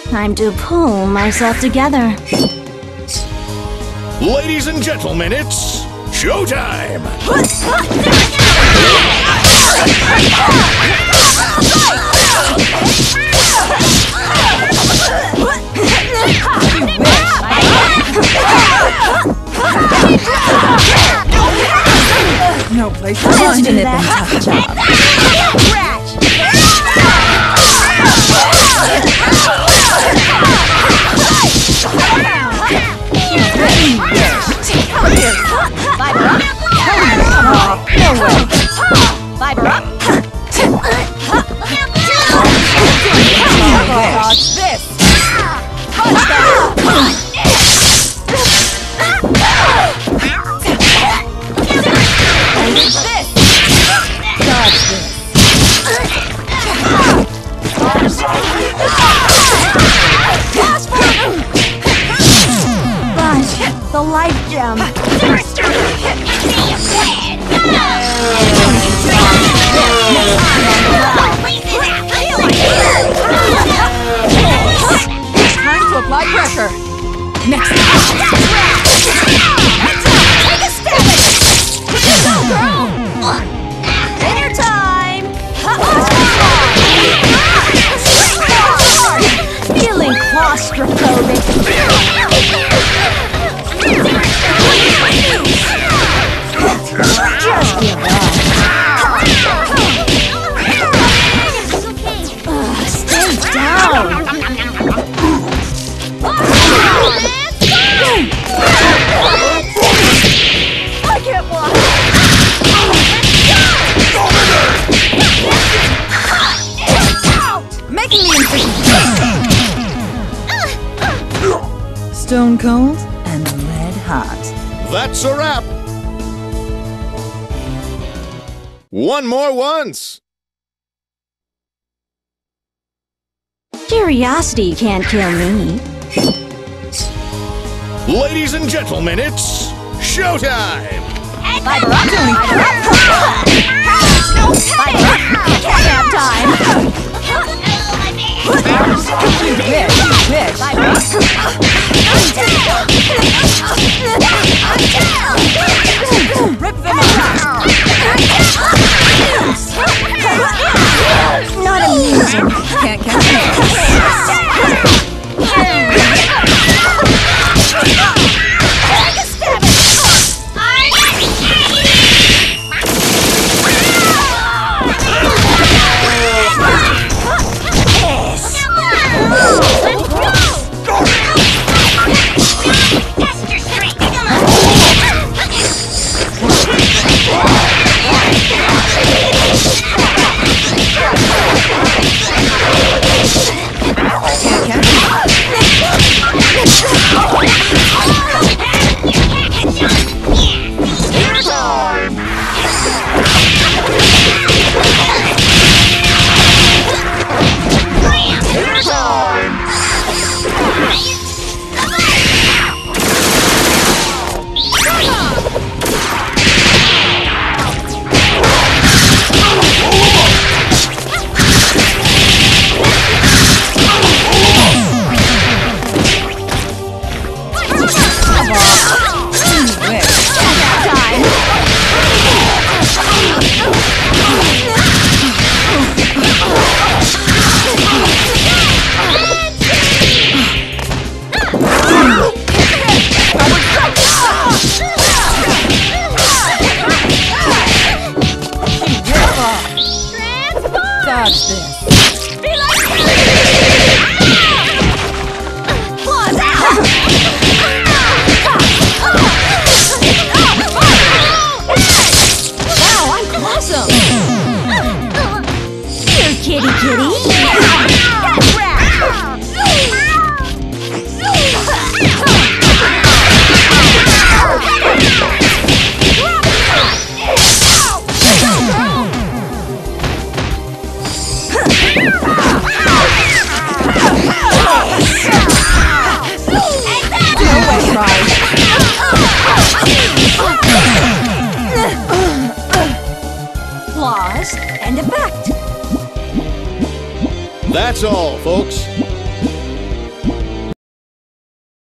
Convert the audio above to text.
Time to pull myself together. Ladies and gentlemen, it's showtime! No place to run to nip and tuck job. Fiber up. Dodge this. Gosh, the life gem. Time to apply pressure. Next. Take a stab at it. Go, girl. Dinner time. Feeling claustrophobic. Just give up. Stay down. I can't walk. Making the incision. Stone cold and red hot. That's a wrap! One more once! Curiosity can't kill me. Ladies and gentlemen, it's showtime! Fiber up. No panic. Can't have time. You wish. Fiber up. Rip them apart. Not amusing. Can't catch me. Dodge this. Wow, I'm awesome. Here, kitty kitty. Lost and effect. That's all, folks.